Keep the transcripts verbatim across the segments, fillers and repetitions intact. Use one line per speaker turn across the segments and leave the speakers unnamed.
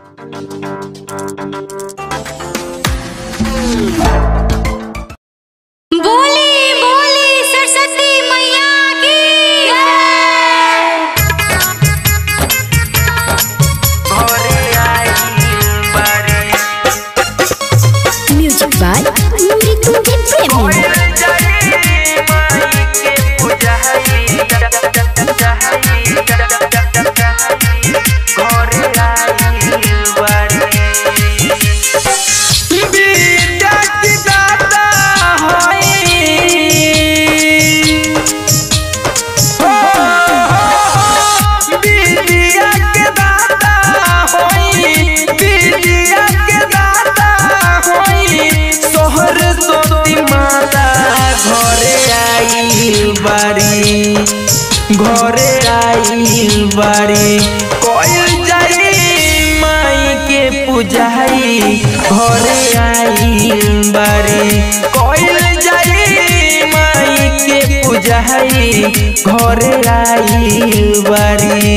घरे आइल बारी कोयल जाई माई के पूजाई घरे आइल बारी कोयल जाई माई के पूजाई घरे आइल बारी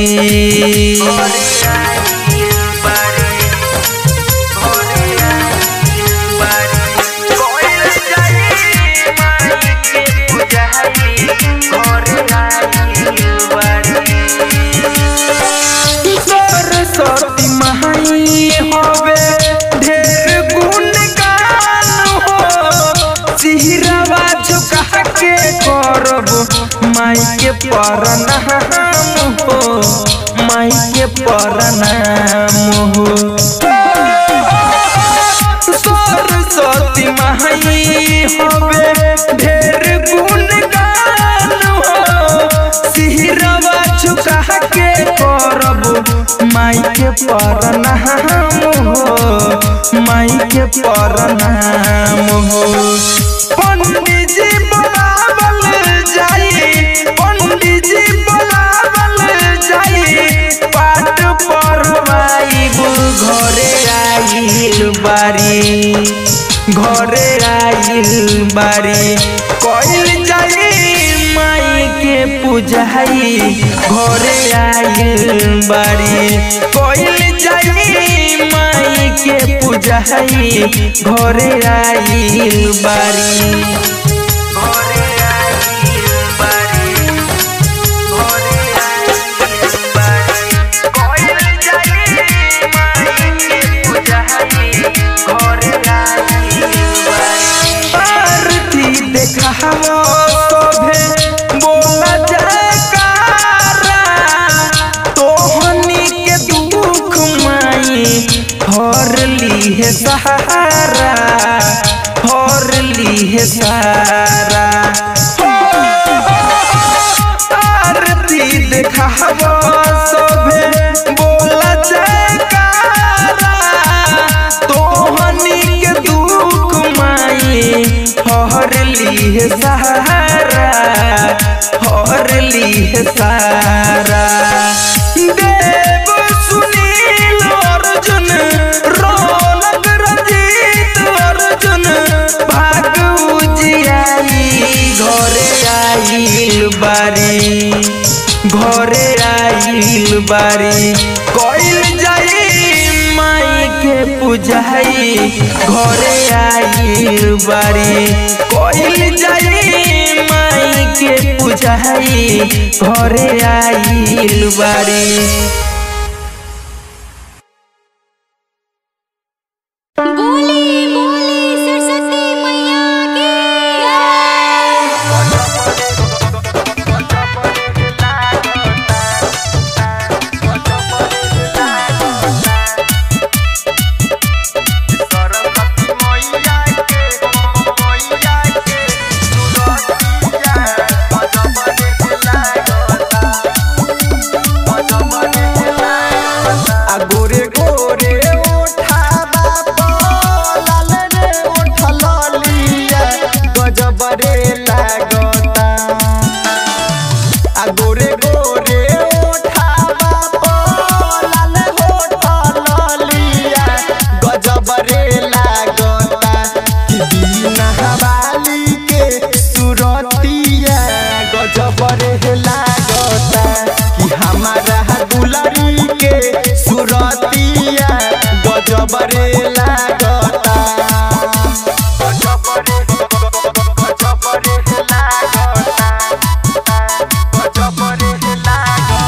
सरस्वती महाई होवे ढेर गुण गान हो सिहरवा झुका के करब माई के प्रणाम हो माई के प्रणाम हो सरस्वती महाई होवे ढेर गुण गान हो सिहरवा झुका के करब माई के प्रणाम हो माई के प्रणाम हो पंडित जी बुलावल जाई पंडित जी बुलावल जाई पाठ पढ़वाई घरे आइल बारी घरे आइल बारी कोयल जाई माई के पूजाई घरे आइल बारी कोयल जाई माई के पूजाई घरे आइल बारी देखावो शोभे बोला जयकारा तोहनी के दुख माई हर ली है सहारा हर ली है सारा आरती देखावो शोभे बोला जयकारा तोहनी के दुख माई हर ली है सहारा हर ली है सारा देव सुनील अर्जुन रौनक रंजीत अर्जुन भाग उजियाई घरे आइल बारी घरे आइल बारी कोयल जाई माई के पूजाई घरे आइल बारी कोयल जाई माई के पूजाई घरे आइल बारी
Bye.
गजब रे लागता गजब रे गजब रे लागता गजब रे लागता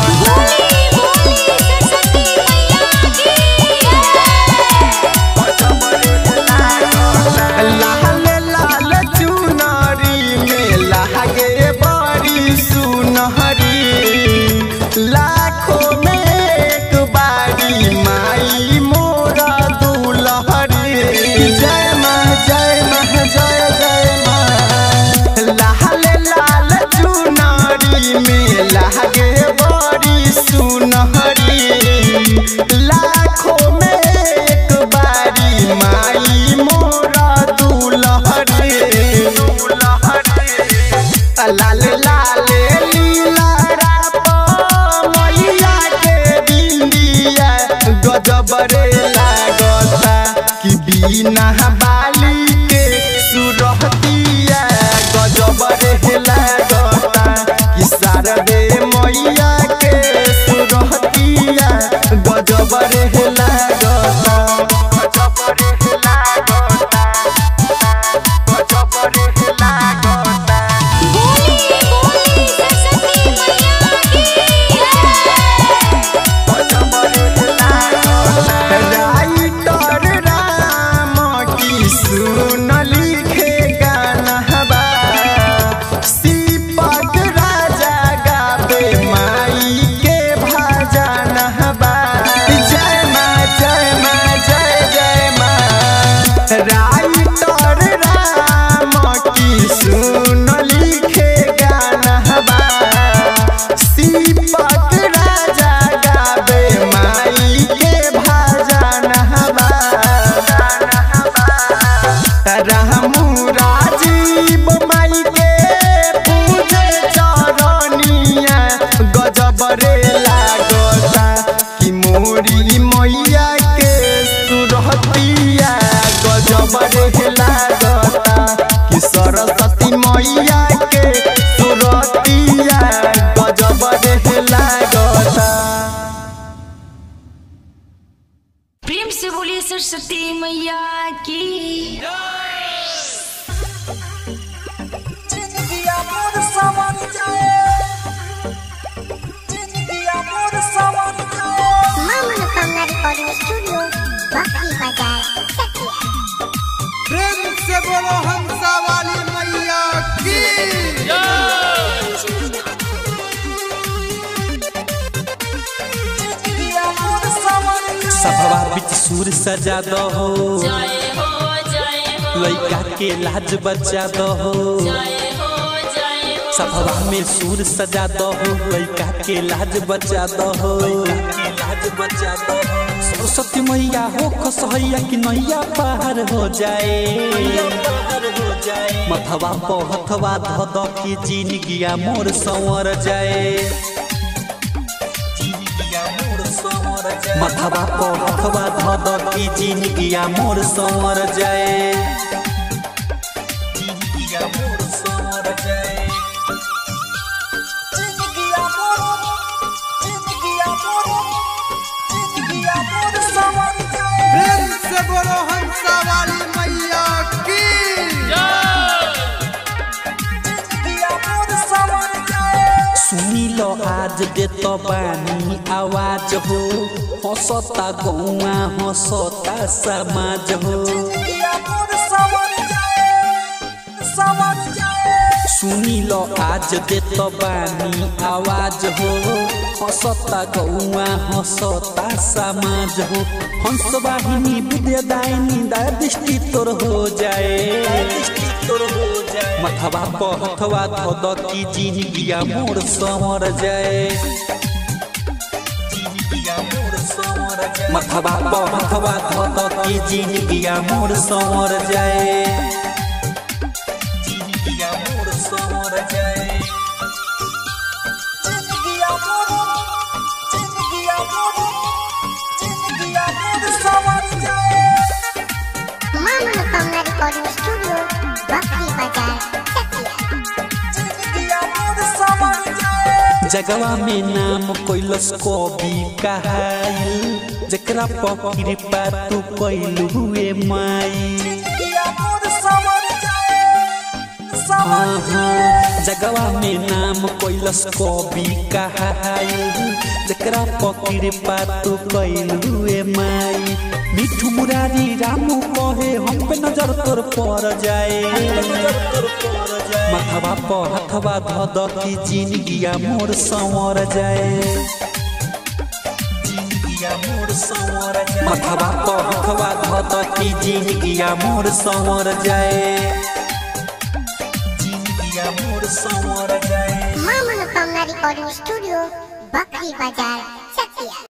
लाल लाल चुनरी में लागे बड़ी सुनहरी लाखों में एक बारी माई मोरा दुलहरी जय माँ जय माँ जय जय माँ लाल लाल चुनरी में लागे बड़ी सुनहरी लाखों में एक बारी माई मोरा दुलहरी लाल लाल लीला मैया के बिंदिया गजब रे लागता कि बिना बाली के सुरहतिया गजब रे लागता कि शारदे मैया के सुरहतिया गजब रे लागता गजब रे लागता गजब रे लागता सुन लिखे गाना बा सीपक राजा गावे माई के भजन बा जय माँ जय माँ जय जय माँ राइटर राम की सुन लिखे गाना बा सीपक राजा गावे माई के भजन बा रामू राजीव माई के पूजे चरनिया गजब रे लागता कि मोरी मैया के सुरहतिया गजब रे लागता कि सरस्वती मैया के सुरहतिया गजब रे लागता।
प्रेम से बोलिए सरस्वती मैया की
प्रेम से बोलो हंसा वाली मैया की
सभवा बिच सुर सजा दहो लइका के लाज बचा दहो सभवा में सुर सजा दहो लइका के लाज बचा दहो लाज बचा दहो सरस्वती मैया हो खसहैया कि नैया पार हो जाए मथवा पहथवा ध द की जिंदगिया मोर संवर जाए मथवा पहथवा ध द की जिंदगिया मोर संवर जाए जिंदगिया मोर संवर जाए
प्रेम से बोलो हंसा वाली मैया की
सुनी लो आज दे तो बानी आवाज हो हंसता गौआ हंसता समाज हो सुनी लो आज दे तो बानी आवाज हो हंसता गौआ हंसता समाज हो हंस वाहिनी विद्यादायिनी दृष्टि तोर हो जाए मथवा पहथवा ध द की जिंदगिया मोर संवर जाए मथवा पहथवा ध द की जिंदगिया मोर संवर जाए जिंदगिया मोर संवर जाए जगवा में नाम कैलस कवि कहाइल जकरा पर कृपा तू कैलू हुए माई जगवा में नाम कैलस कवि कहाइल जकरा पर कृपा तू कैलू हुए माई मिठू मुरारी रामू कहे हम पे नजर तोर पर जाए मथवा पर हथवा धद की जिंदगिया मोर संवर जाए मथवा पर हथवा धद की जिंदगिया मोर संवर जाए जिंदगिया मोर संवर जाए।
मां मनोकामना रिकॉर्डिंग स्टूडियो बकरी बाजार।